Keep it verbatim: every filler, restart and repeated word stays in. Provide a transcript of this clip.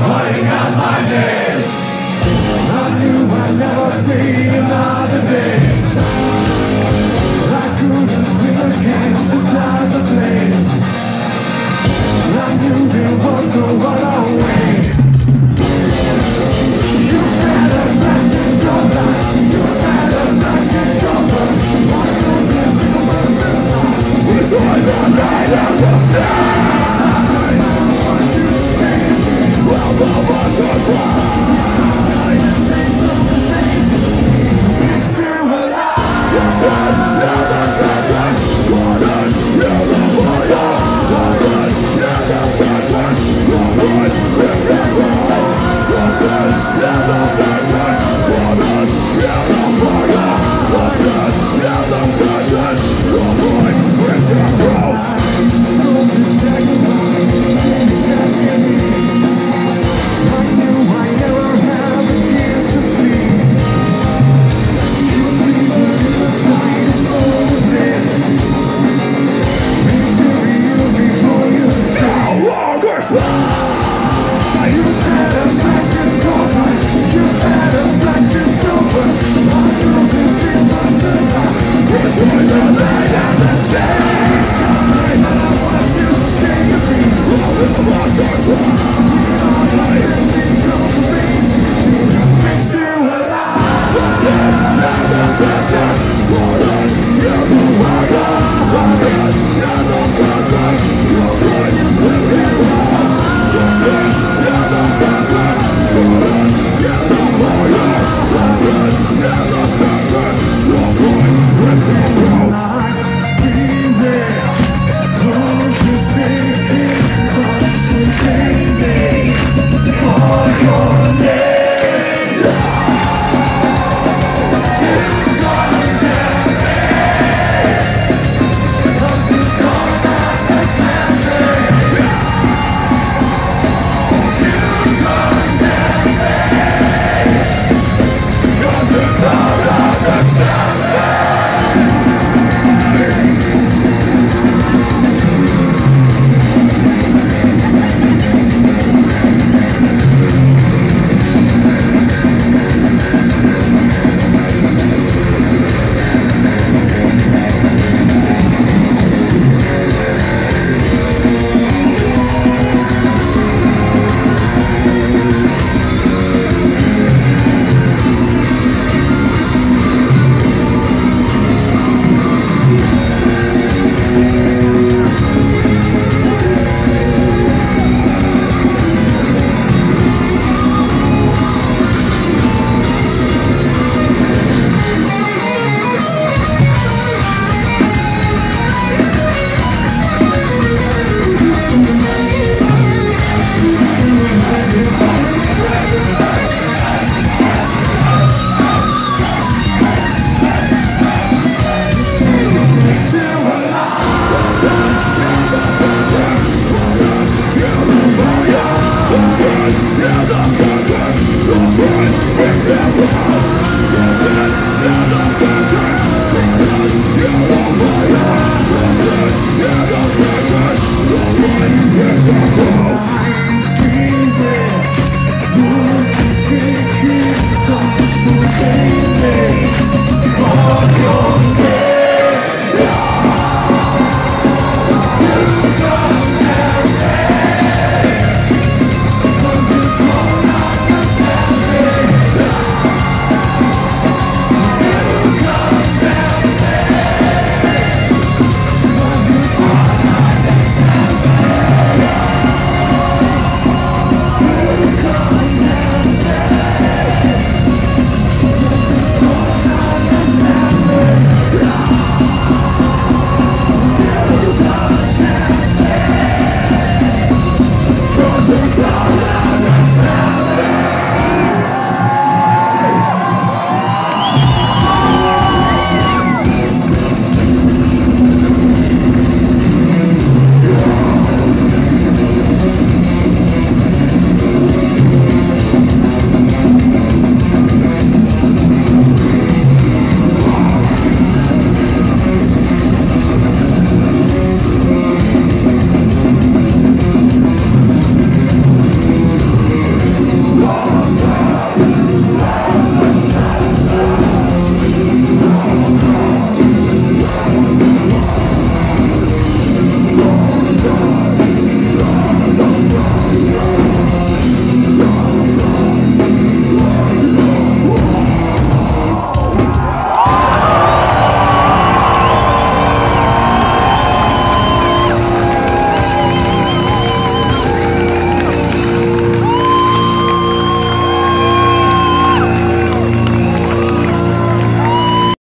calling out my name. I knew I'd never see another day. I couldn't swim against the tide of flame. I knew there was no other way. You better practice your life. You better practice your life. I know that we will survive. It's like the light of the sun. Well, the bus was right. Into a lie. The sun never sets. Waters in the fire. The sun never sets. The light in the light. The sun never sets. Waters in the fire. The sun never sets. The light is the road. Monsters